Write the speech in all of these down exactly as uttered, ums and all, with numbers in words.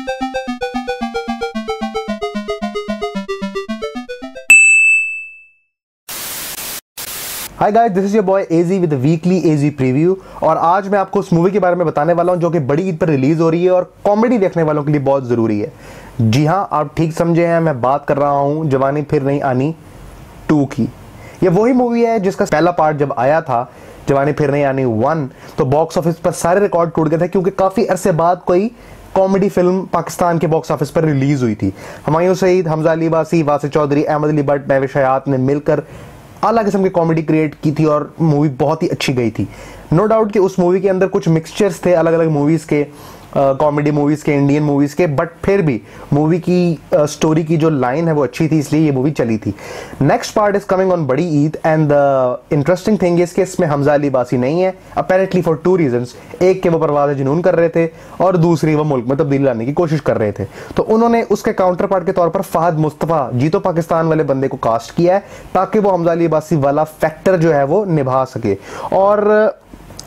Hi guys, this is your boy AG with weekly AG preview. और आज मैं आपको उस मूवी के बारे में बताने वाला हूं जो कि बड़ी ईद पर रिलीज हो रही है और कॉमेडी देखने वालों के लिए बहुत जरूरी है। जी हां, आप ठीक समझे हैं, मैं बात कर रहा हूं जवानी फिर नहीं आनी टू की। ये वही मूवी है जिसका पहला पार्ट जब आया था, जवानी फिर नहीं आनी वन, तो बॉक्स ऑफिस पर सारे रिकॉर्ड टूट गए थे क्योंकि काफी अरसे बाद कोई कॉमेडी फिल्म पाकिस्तान के बॉक्स ऑफिस पर रिलीज हुई थी। हुमायूं सईद, हमजा अली बासी, वासिफ चौधरी, अहमद अली भट्ट, महविश हयात ने मिलकर अलग किस्म की कॉमेडी क्रिएट की थी और मूवी बहुत ही अच्छी गई थी। नो डाउट कि उस मूवी के अंदर कुछ मिक्सचर्स थे अलग अलग मूवीज के, कॉमेडी मूवीज के, इंडियन मूवीज के, बट फिर भी मूवी की स्टोरी uh, की जो लाइन है वो अच्छी थी, इसलिए ये मूवी चली थी। Next part is coming on बड़ी Eid and the interesting thing is कि इसमें हमजा अली बासी नहीं है, अपेरेंटली फॉर टू रीजंस। एक के वो परवाज़ जुनून कर रहे थे और दूसरी वो मुल्क में तब्दीली लाने की कोशिश कर रहे थे, तो उन्होंने उसके काउंटर पार्ट के तौर पर फहद मुस्तफ़ा, जीतो पाकिस्तान वाले बंदे को कास्ट किया है ताकि वो हमजा अली बासी वाला फैक्टर जो है वो निभा सके। और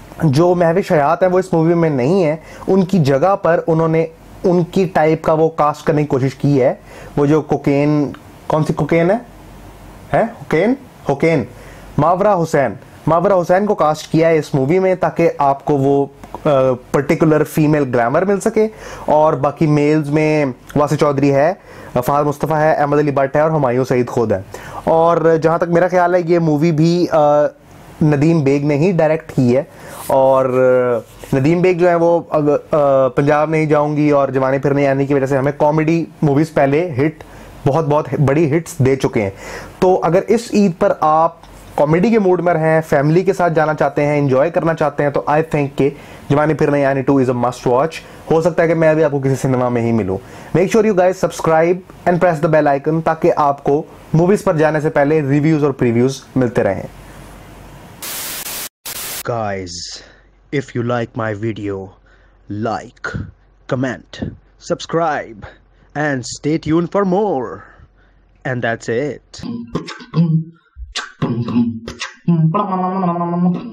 जो महविश हयात है वो इस मूवी में नहीं है, उनकी जगह पर उन्होंने उनकी टाइप का वो कास्ट करने की कोशिश की है। वो जो कोकेन, कौन सी कोकेन है है हुकैन हुकैन मावरा हुसैन, मावरा हुसैन को कास्ट किया है इस मूवी में ताकि आपको वो पर्टिकुलर फीमेल ग्लैमर मिल सके। और बाकी मेल्स में वासिफ चौधरी है, फहद मुस्तफ़ा है, अहमद अली भट्ट है और हुमायूं सईद खुद है। और जहाँ तक मेरा ख्याल है ये मूवी भी आ, नदीम बेग ने ही डायरेक्ट की है। और नदीम बेग जो है वो अब पंजाब नहीं जाऊंगी और जवानी फिर नहीं आने की वजह से हमें कॉमेडी मूवीज पहले हिट बहुत बहुत बड़ी हिट्स दे चुके हैं। तो अगर इस ईद पर आप कॉमेडी के मूड में हैं, फैमिली के साथ जाना चाहते हैं, एंजॉय करना चाहते हैं, तो आई थिंक कि जवानी Phir Nahi Aani two is a must watch. हो सकता है कि मैं भी आपको किसी सिनेमा में ही मिलूं। Make sure you guys subscribe and press the bell icon ताकि आपको मूवीज पर जाने से पहले रिव्यूज और प्रीव्यूज मिलते रहें। Guys, if you like my video, like, comment, subscribe, and stay tuned for more. And that's it.